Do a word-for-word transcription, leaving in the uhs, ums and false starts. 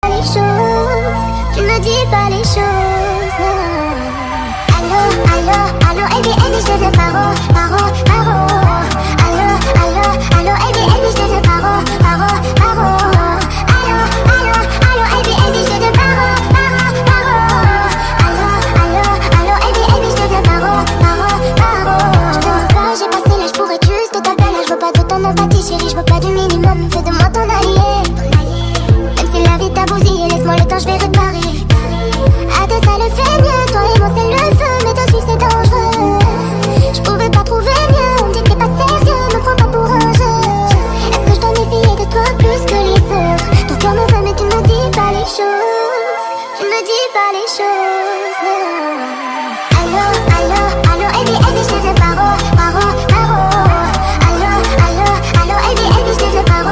Les choses, tu ne dis pas les choses. Allô, allô, allô, et bien, et je te paro.